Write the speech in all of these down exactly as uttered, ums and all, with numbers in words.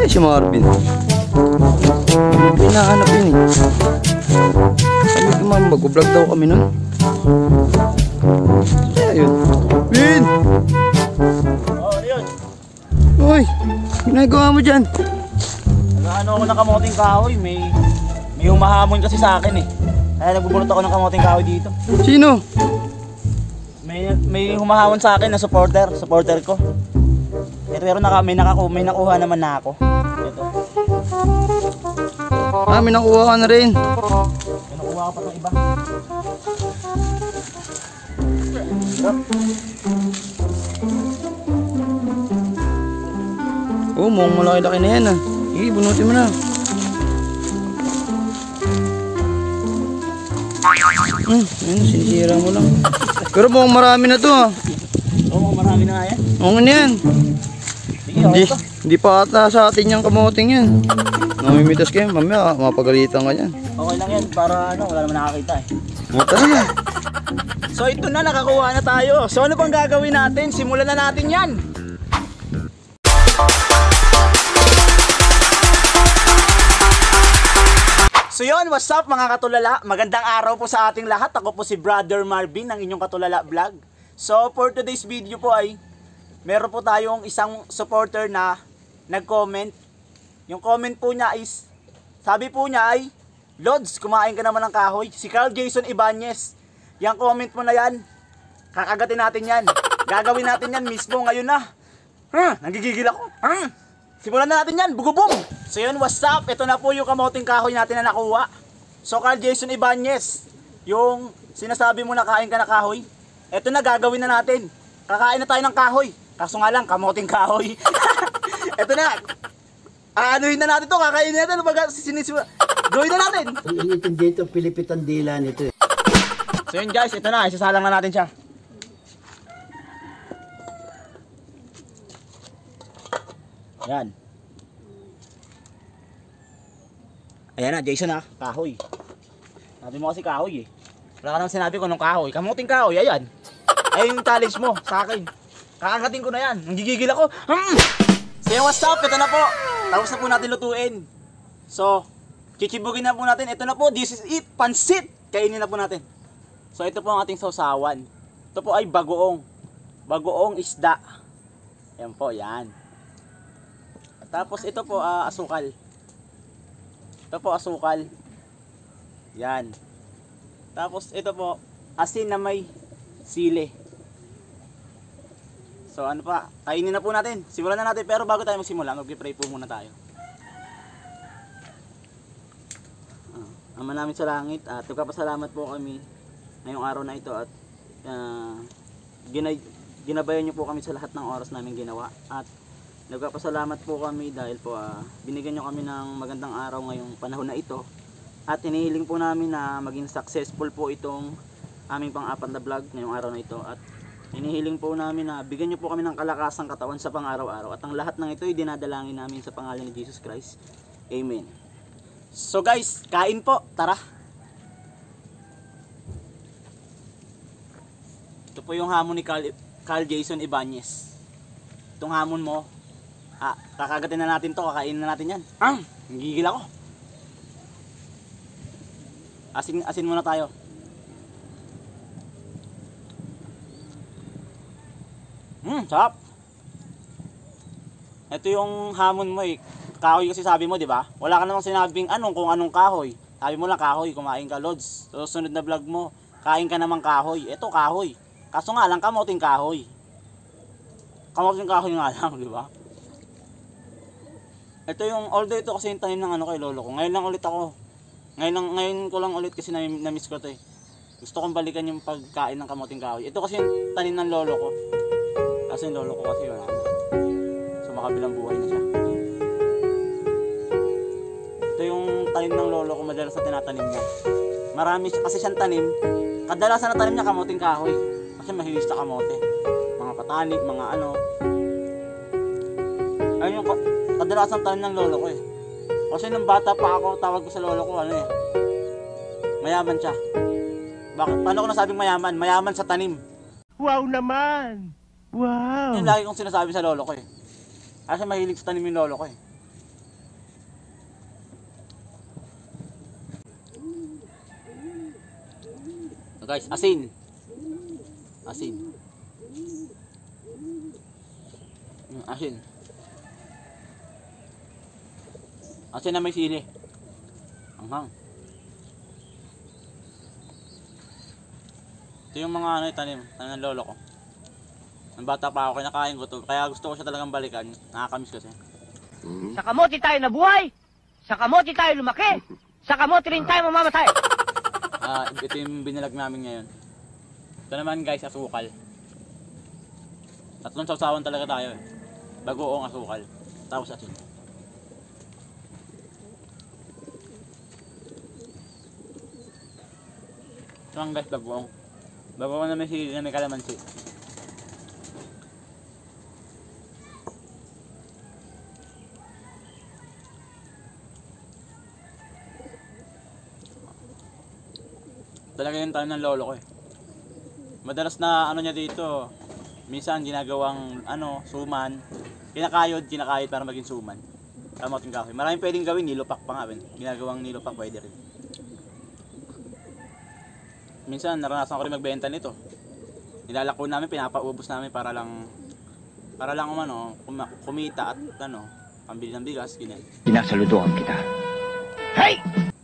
Ay, si Marvin. Pinahanap yun eh. Sabi ko ma'am, mag-vlog daw kami nun. Kaya yun. Win! Oo, ano yun? Uy, ginagawa mo dyan? Ano ako ng kamoting kahoy, may may humahamon kasi sa akin eh. Kaya nagbubulot ako ng kamoting kahoy dito. Sino? May may humahamon sa akin na supporter, supporter ko. Pero, pero naka, may, nakaku, may nakuha naman na ako. Ito. Ah, may nakuha ka na rin. May nakuha ka pa ng iba. Oo, oh, mukhang malaki-laki na yan ah. Sige, bunutin mo na. Hmm, ayun, sinisira mo lang. Pero mukhang marami na to ah. Oo, marami na nga yan. Oo nga na yan. Sige, Hindi, okay to. hindi pa ata sa atin yung kamoting yan. Namimitas kayo, mamaya mapagalitan ka yan. Okay lang yan, para ano, wala naman nakakita eh. O talaga. So ito na, nakakuha na tayo. So ano pang gagawin natin? Simulan na natin yan. So yun, what's up mga katulala? Magandang araw po sa ating lahat. Ako po si Brother Marvin ng inyong Katulala Vlog. So for today's video po ay meron po tayong isang supporter na nag-comment. Yung comment po niya is, sabi po niya ay, Lods, kumain ka naman ng kahoy. Si Carl Jason Ibanez. Yung comment mo na yan, kakagatin natin yan. Gagawin natin yan mismo ngayon na. Hmm, nanggigigil ako. Hmm. Simulan na natin yan, bugubong! So yun, what's up? Ito na po yung kamoting kahoy natin na nakuha. So Carl Jason Ibanez, yung sinasabi mo na kain ka na kahoy, ito na gagawin na natin. Kakain na tayo ng kahoy. Kaso nga lang, kamoting kahoy. Ito na. Aanuhin na natin to, kakainin natin. Ano ba sinisimula? Gawin na natin. Hindi ito, pilipit ang dila nito eh. So yun guys, ito na. Isasalang na natin siya. Yan. Ayan na, Jason ha, kahoy. Sabi mo kasi kahoy eh. Wala ka naman sinabi ko nung kahoy. Kamuting kahoy, ayan. Ayun yung challenge mo sa akin. Kakagatin ko na yan. Nanggigigil ako. Hmm! So yun, what's up? Ito na po. Tapos na po natin lutuin. So, chichibugin na po natin. Ito na po, this is it. Pansit! Kainin na po natin. So ito po ang ating sausawan. Ito po ay bagoong. Bagoong isda. Yan po, yan. Tapos ito po, uh, asukal. Ito po, asukal. Yan. Tapos ito po, asin na may sili. So ano pa, kainin na po natin. Simulan na natin, pero bago tayo magsimula, mag-pray po muna tayo. Uh, Ama namin sa langit, at uh, nagpapasalamat po kami ngayong araw na ito at uh, ginay, ginabayan niyo po kami sa lahat ng oras namin ginawa. At nagpapasalamat po kami dahil po uh, binigyan nyo kami ng magandang araw ngayong panahon na ito. At inihiling po namin na maging successful po itong aming pang-apat na vlog ngayong araw na ito. At inihiling po namin na bigyan nyo po kami ng kalakasang katawan sa pang-araw-araw. At ang lahat ng ito ay dinadalangin namin sa pangalan ni Jesus Christ. Amen. So guys, kain po. Tara. Ito po yung hamon ni Carl, Carl Jason Ibanez. Itong hamon mo. Ah, kakagatin na natin to, kakainin na natin yan. Ah, nagigil ako. Asin, asin muna tayo. Hmm, sarap. Ito yung hamon mo eh. Kahoy kasi sabi mo, di ba? Wala ka namang sinabing anong kung anong kahoy. Sabi mo lang kahoy, kumain ka, Lods. So, sunod na vlog mo, kain ka namang kahoy. Ito kahoy. Kaso nga lang, kamoting kahoy. Kamoting kahoy nga lang, di ba? Ito yung, although ito kasi yung tanim ng ano kay lolo ko. Ngayon lang ulit ako. Ngayon, lang, ngayon ko lang ulit kasi na-miss ko to eh. Gusto kong balikan yung pagkain ng kamoting kahoy. Ito kasi yung tanim ng lolo ko. Kasi yung lolo ko kasi wala na. So makabilang buhay na siya. Ito yung tanim ng lolo ko, madalas na tinatanim niya. Marami kasi siyang tanim. Kadalasan na tanim niya kamoting kahoy. Kasi mahilig sa kamote. Mga patani, mga ano. Ayun yung kadalasan tanim ng lolo ko eh. Kasi nung bata pa ako, tawag ko sa lolo ko ano eh. Mayaman siya. Bakit? Paano ko nasabing mayaman? Mayaman sa tanim. Wow naman! Wow! Yun lagi kong sinasabi sa lolo ko eh. Kasi mahilig sa tanim yung lolo ko eh. guys, asin. Asin. Mm, asin. Asin na may sili. Anghang. Ito yung mga ano, tanim, tanim ng lolo ko. Nang bata pa ako, kinakain ko to. Kaya gusto ko siya talagang balikan. Nakakamiss kasi. Sa kamote tayo nabuhay. Sa kamote tayo lumaki. Sa kamote rin tayo mamamatay. Ah, ito yung binilag namin ngayon. Ito naman guys, asukal. Tatlong sausawan talaga tayo eh. Bagoong asukal. Tapos asin. Ito lang guys, bagoong. Bagoong na may sili na may kalamansi. Talaga yung tayo ng lolo ko eh. Madalas na ano niya dito, minsan ginagawang ano, suman. Kinakayod, kinakayod para maging suman. Kamoting kahoy. Maraming pwedeng gawin, nilupak pa nga. Ginagawang nilupak pwede rin. Minsan naranasan ko rin magbenta nito. Nilalako namin, pinapaubos namin para lang para lang umano, kum- kumita at ano, pambili ng bigas, ganyan. Pinasaludoan kita. Hey!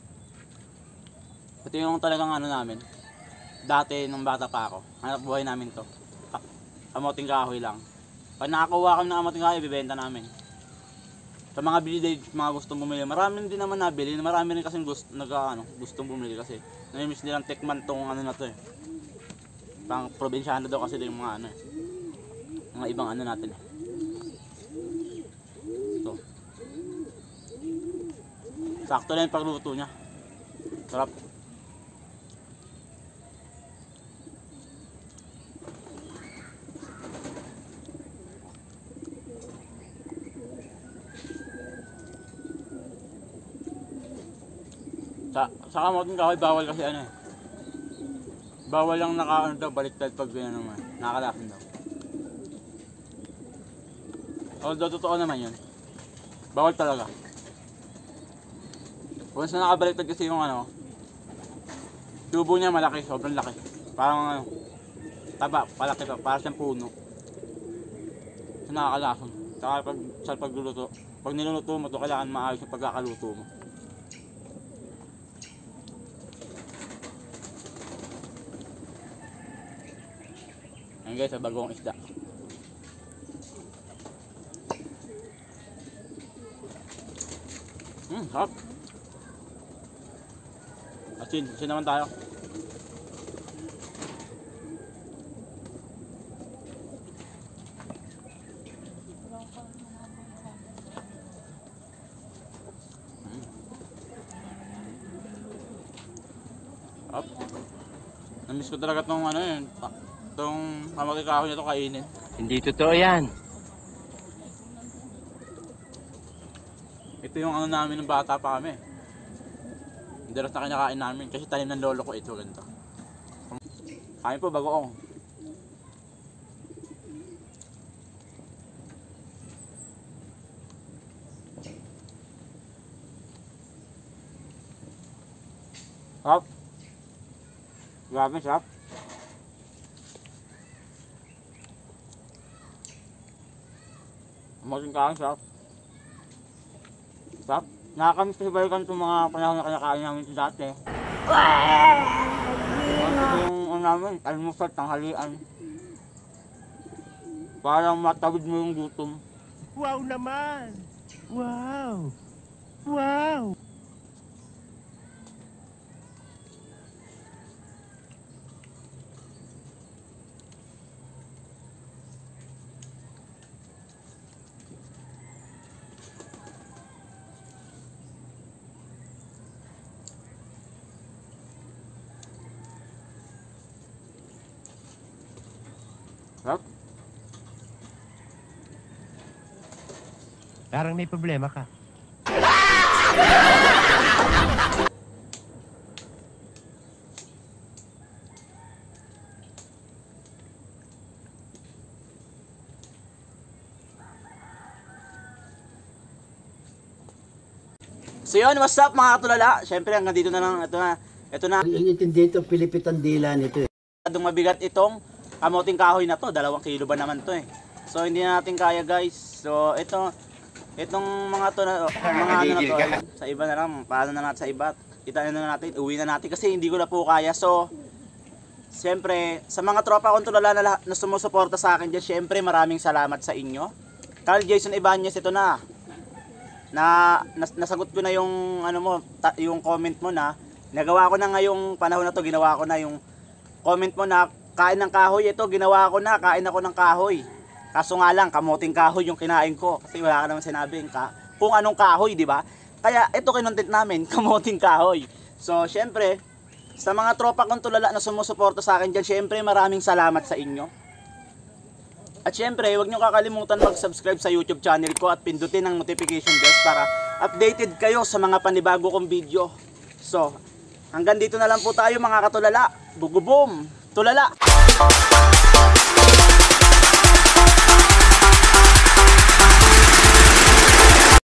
Ito yung talagang ano namin. Dati nung bata pa ako, hanap buhay namin to. Ka- Kamoting kahoy lang. Pag nakakuha kami ng kamoting kahoy, bibenta namin. Sa mga bili, mga gustong bumili, marami din naman nabili. Marami rin kasi gust, nag, ano, gustong bumili kasi. Namimiss nilang tikman tong ano na to eh. Pang probinsyano daw kasi yung mga ano eh. Mga ibang ano natin eh. Ito. Sakto lang yung pagluto niya. Sarap. Sa, sa kamoting kahoy, bawal kasi ano eh. Bawal lang naka ano daw, baliktad pag gano'n naman. Nakakalasin daw. Although totoo naman yun. Bawal talaga. Once na nakabaliktad kasi yung ano, tubo niya malaki, sobrang laki. Parang ano, taba, palaki pa, para siyang puno. So nakakalason. Saka pag, sa pagluluto, pag niluluto mo to, kailangan maayos yung pagkakaluto mo. Ayan guys, sa bagong isda. Hmm, sarap. Asin, asin naman tayo. Hmm. Sarap. Namiss ko talaga tong ano yun. Itong kamoting kahoy na ito kainin. Hindi totoo yan. Ito yung ano namin ng bata pa kami. Dalas na kinakain namin kasi tanim ng lolo ko ito ganito. Kain po bagoong. Sarap. Grabe sarap. Kamoting kahoy sarap. Sarap. Nakakamiss kasi balikan itong mga panahon na kinakain namin ito dati. Ito yung ano namin, almusal, tanghalian. Parang matawid mo yung gutom. Wow naman! Wow! Wow! Sarap. Parang may problema ka. So yun, what's up mga katulala? Siyempre hanggang dito na lang ito na Ito na, Ang intindi ito, pilipitan dila nito eh. masyadong mabigat itong kamuting kahoy na to. Dalawang kilo ba naman to eh. So hindi na natin kaya guys. So ito, itong mga to na, mga ano na to, sa iba na lang, paano na natin sa iba. Itaan na natin, uwi na natin kasi hindi ko na po kaya. So, siyempre, sa mga tropa kong tulala na, lahat- na sumusuporta sa akin dyan, siyempre maraming salamat sa inyo. Carl Jason Ibanez, ito na. Na, nas, nasagot ko na yung, ano mo, ta, yung comment mo na, nagawa ko na ngayong panahon na to, ginawa ko na yung comment mo na, kain ng kahoy, ito, ginawa ko na, kain ako ng kahoy. Kaso nga lang, kamuting kahoy yung kinain ko. Kasi wala ka naman sinabing ka, kung anong kahoy, di ba? Kaya ito kinontent namin, kamuting kahoy. So, syempre, sa mga tropa kong tulala na sumusuporta sa akin dyan, syempre maraming salamat sa inyo. At syempre, huwag nyo kakalimutan mag-subscribe sa YouTube channel ko at pindutin ang notification bell para updated kayo sa mga panibago kong video. So, hanggang dito na lang po tayo mga katulala. Bugubom! Tulala!